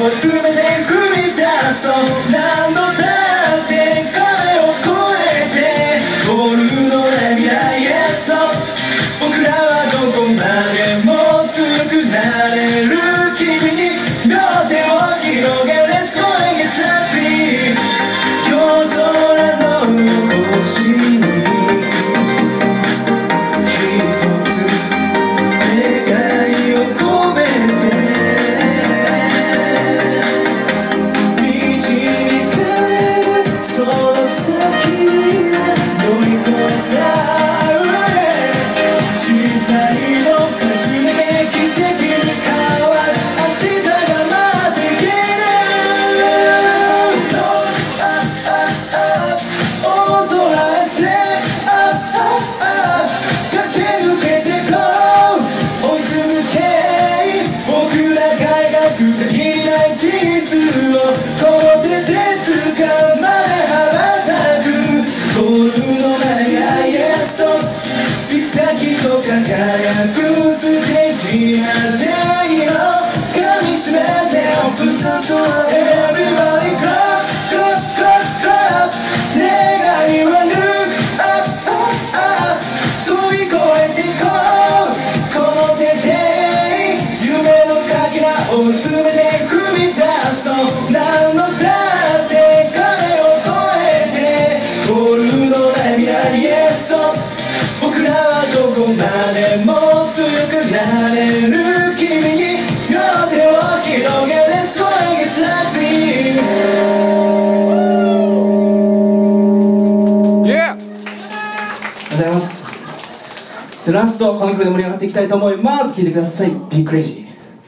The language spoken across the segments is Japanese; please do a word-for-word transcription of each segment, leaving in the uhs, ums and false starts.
詰めて踏み出そう。何度だって壁を越えてゴールのない未来へ。そう僕らはどこまでも強くなれる。君に両手を広げ Let's go and get that dream。 夜空の星に一つ願いを込めて導かれる。その先へ乗り越えた上失敗の数だけ奇跡に変わる。明日が待っている。大空へ Step up up up 駆け抜けてこう。追い続け僕らが描く限りない地図をこの手で掴まれ羽ばたく。ゴールのない愛へストップ。いつかきっと輝くステージまでいろ噛みしめてオープンサント Everybody clap clap clap clap 願いは Look up up up 飛び越えていこう。この手で夢のかけらを詰めて踏み出そう。何度だって壁を越えてゴールのない未来へ。そう僕らはどこまでも強くなれる。君に両手を広げ Let's go and get that dream。 Yeah! ありがとうございます。でラストこの曲で盛り上がっていきたいと思います。聴いてください。 Be Crazy。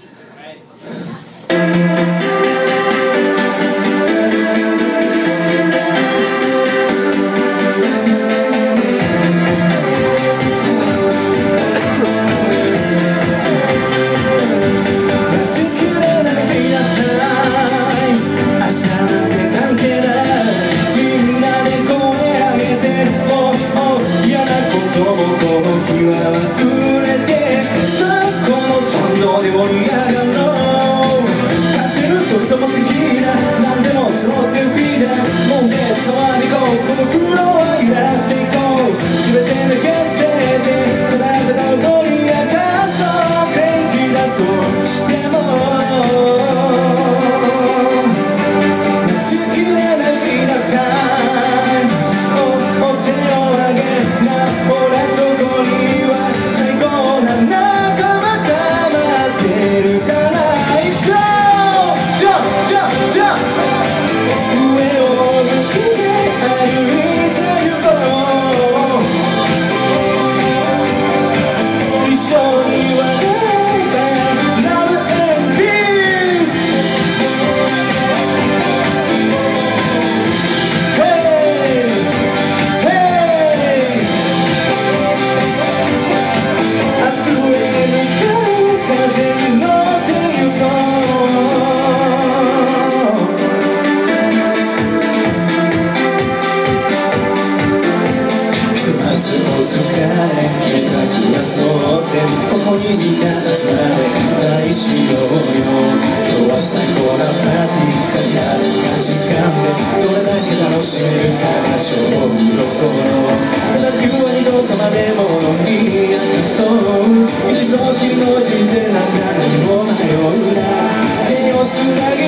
ここにみんな集まれ大しようよ。今日は最高なパーティー限られた時間でどれだけ楽しめるかが勝負どころ。ただ今日は二度とまでものに明かそう。一度きりの人生なんか何も迷うな。手をつなげ